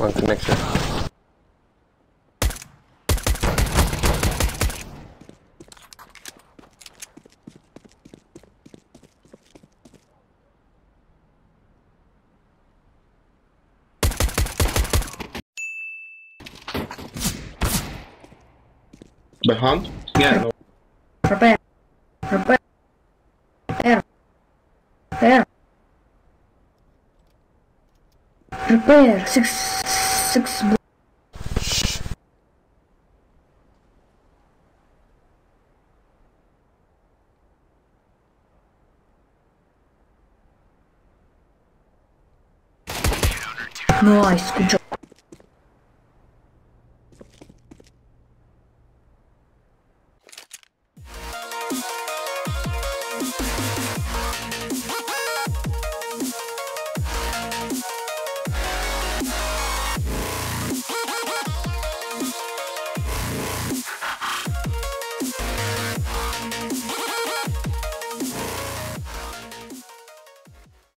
One connection. Behind? Yeah, no. Prepare. Prepare. Prepare. Prepare. Six. Nice. Good job.